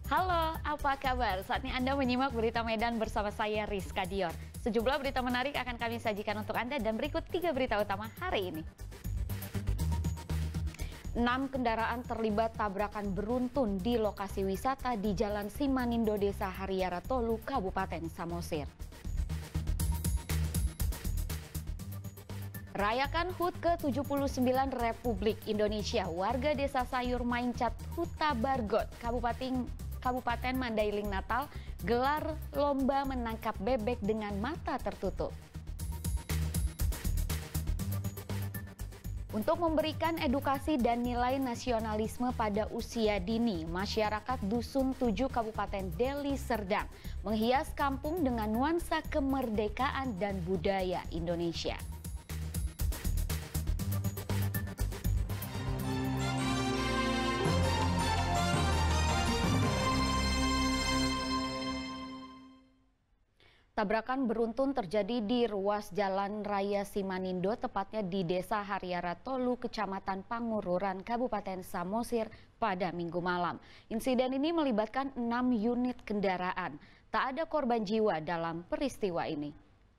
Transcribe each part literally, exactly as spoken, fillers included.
Halo, apa kabar? Saatnya Anda menyimak berita Medan bersama saya Rizka Dior. Sejumlah berita menarik akan kami sajikan untuk Anda dan berikut tiga berita utama hari ini. Enam kendaraan terlibat tabrakan beruntun di lokasi wisata di Jalan Simanindo, Desa Hariara Tolu, Kabupaten Samosir. Rayakan H U T ke tujuh puluh sembilan Republik Indonesia, warga Desa Sayur Maincat, Huta Bargot, Kabupaten Kabupaten Mandailing Natal, gelar lomba menangkap bebek dengan mata tertutup. Untuk memberikan edukasi dan nilai nasionalisme pada usia dini, masyarakat Dusun tujuh Kabupaten Deli Serdang menghias kampung dengan nuansa kemerdekaan dan budaya Indonesia. Tabrakan beruntun terjadi di ruas Jalan Raya Simanindo, tepatnya di Desa Hariara Tolu, Kecamatan Pangururan, Kabupaten Samosir pada Minggu malam. Insiden ini melibatkan enam unit kendaraan. Tak ada korban jiwa dalam peristiwa ini.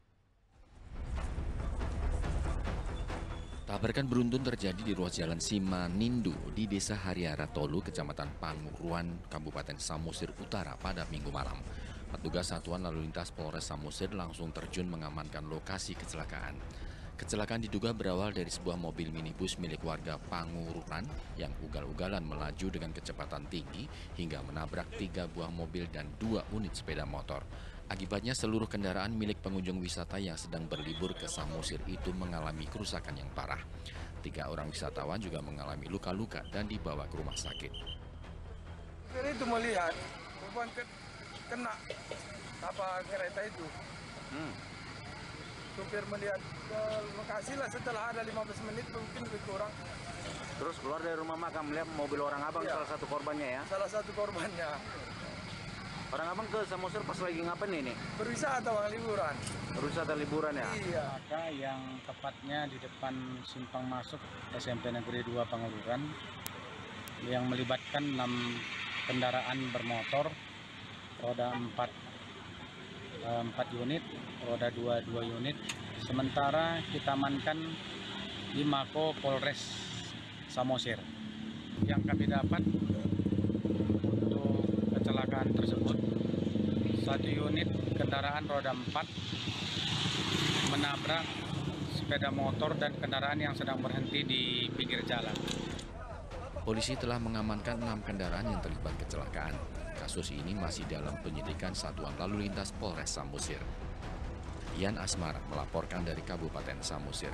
Tabrakan beruntun terjadi di ruas Jalan Simanindo di Desa Hariara Tolu, Kecamatan Pangururan, Kabupaten Samosir Utara pada Minggu malam. Petugas Satuan Lalu Lintas Polres Samosir langsung terjun mengamankan lokasi kecelakaan. Kecelakaan diduga berawal dari sebuah mobil minibus milik warga Pangururan yang ugal-ugalan melaju dengan kecepatan tinggi hingga menabrak tiga buah mobil dan dua unit sepeda motor. Akibatnya seluruh kendaraan milik pengunjung wisata yang sedang berlibur ke Samosir itu mengalami kerusakan yang parah. Tiga orang wisatawan juga mengalami luka-luka dan dibawa ke rumah sakit. Itu melihat korban kena apa kereta itu. Hmm. Supir melihat ke lokasi lah setelah ada lima belas menit mungkin lebih kurang. Terus keluar dari rumah makam melihat mobil orang abang, iya. Salah satu korbannya ya? Salah satu korbannya. Orang abang ke Samosir pas lagi ngapain ini? Berwisata bang, liburan. Berwisata liburan ya? Iya. Ada yang tepatnya di depan simpang masuk S M P Negeri dua Pangururan yang melibatkan enam kendaraan bermotor, roda empat, empat unit, roda dua, dua unit. Sementara kita amankan di Mako Polres Samosir. Yang kami dapat untuk kecelakaan tersebut, satu unit kendaraan roda empat menabrak sepeda motor dan kendaraan yang sedang berhenti di pinggir jalan. Polisi telah mengamankan enam kendaraan yang terlibat kecelakaan. Kasus ini masih dalam penyidikan Satuan Lalu Lintas Polres Samosir. Ian Asmara melaporkan dari Kabupaten Samosir.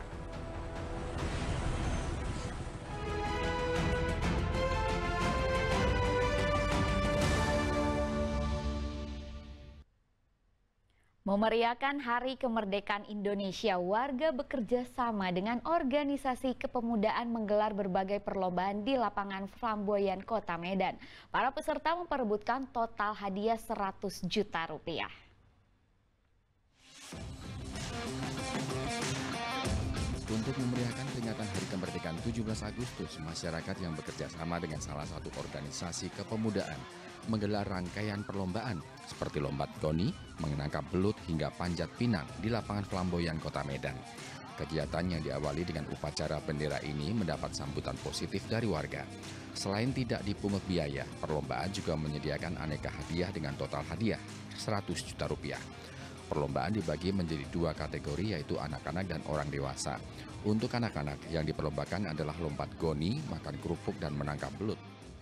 Memeriahkan Hari Kemerdekaan Indonesia, warga bekerja sama dengan organisasi kepemudaan menggelar berbagai perlombaan di lapangan Flamboyan Kota Medan. Para peserta memperebutkan total hadiah seratus juta rupiah. Untuk memeriahkan peringatan Hari Kemerdekaan tujuh belas Agustus, masyarakat yang bekerja sama dengan salah satu organisasi kepemudaan menggelar rangkaian perlombaan seperti lompat goni, menangkap belut hingga panjat pinang di lapangan Flamboyan Kota Medan. Kegiatan yang diawali dengan upacara bendera ini mendapat sambutan positif dari warga. Selain tidak dipungut biaya, perlombaan juga menyediakan aneka hadiah dengan total hadiah seratus juta rupiah. Perlombaan dibagi menjadi dua kategori, yaitu anak-anak dan orang dewasa. Untuk anak-anak yang diperlombakan adalah lompat goni, makan kerupuk, dan menangkap belut.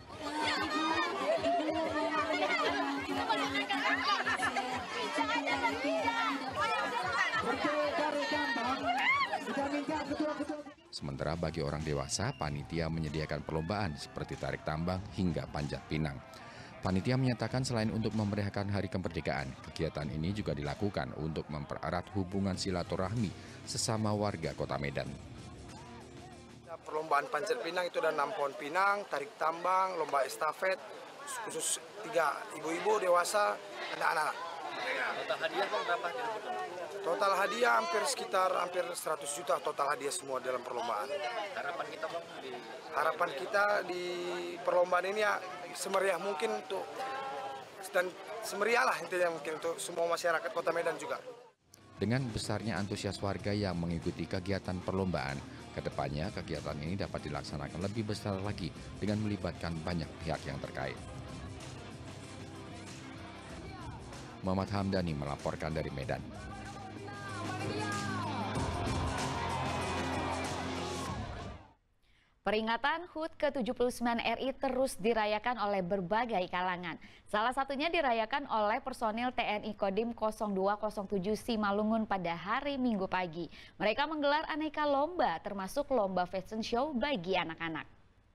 Sementara bagi orang dewasa, panitia menyediakan perlombaan seperti tarik tambang hingga panjat pinang. Panitia menyatakan selain untuk memeriahkan Hari Kemerdekaan, kegiatan ini juga dilakukan untuk mempererat hubungan silaturahmi sesama warga Kota Medan. Perlombaan panjat pinang itu ada enam pohon pinang, tarik tambang, lomba estafet, khusus tiga ibu-ibu, dewasa, anak-anak. Total hadiah kok berapa? Total hadiah hampir sekitar hampir seratus juta total hadiah semua dalam perlombaan. Harapan kita Bang di Harapan kita di perlombaan ini ya semeriah mungkin untuk dan semeriah lah intinya mungkin untuk semua masyarakat Kota Medan juga. Dengan besarnya antusias warga yang mengikuti kegiatan perlombaan, kedepannya kegiatan ini dapat dilaksanakan lebih besar lagi dengan melibatkan banyak pihak yang terkait. Muhammad Hamdani melaporkan dari Medan. Peringatan H U T ke tujuh puluh sembilan R I terus dirayakan oleh berbagai kalangan. Salah satunya dirayakan oleh personil T N I Kodim nol dua nol tujuh Simalungun pada hari Minggu pagi. Mereka menggelar aneka lomba, termasuk lomba fashion show bagi anak-anak.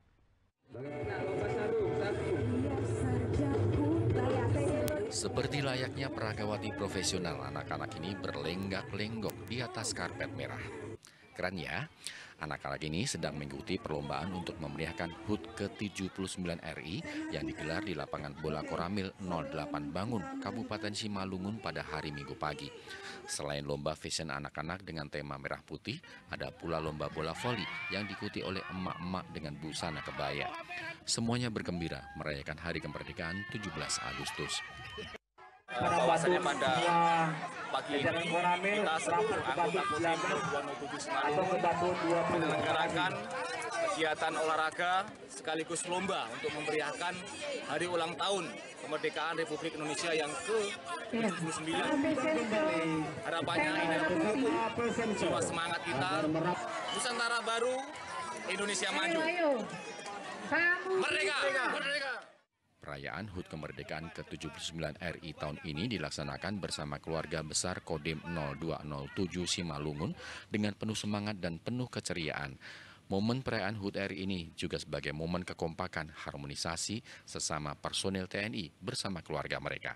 Seperti layaknya peragawati profesional, anak-anak ini berlenggak-lenggok di atas karpet merah. Keren ya? Anak-anak ini sedang mengikuti perlombaan untuk memeriahkan H U T ke tujuh puluh sembilan R I yang digelar di lapangan bola Koramil nol delapan Bangun, Kabupaten Simalungun pada hari Minggu pagi. Selain lomba fashion anak-anak dengan tema merah putih, ada pula lomba bola voli yang diikuti oleh emak-emak dengan busana kebaya. Semuanya bergembira merayakan Hari Kemerdekaan tujuh belas Agustus. Bahwasannya pada pagi ini kita seluruh anggota Kodim nol dua nol tujuh Simalungun menyelenggarakan kegiatan olahraga sekaligus lomba untuk memeriahkan hari ulang tahun kemerdekaan Republik Indonesia yang ke tujuh puluh sembilan. Harapannya ini memupuk jiwa semangat kita, Nusantara baru, Indonesia maju. Merdeka! Merdeka! Perayaan H U T Kemerdekaan ke tujuh puluh sembilan R I tahun ini dilaksanakan bersama keluarga besar Kodim nol dua nol tujuh Simalungun dengan penuh semangat dan penuh keceriaan. Momen perayaan H U T R I ini juga sebagai momen kekompakan, harmonisasi sesama personil T N I bersama keluarga mereka.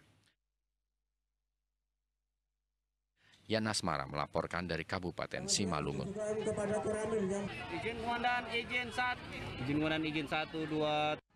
Yan Asmara melaporkan dari Kabupaten Simalungun. Izin komandan, izin satu, izin komandan, izin satu, dua.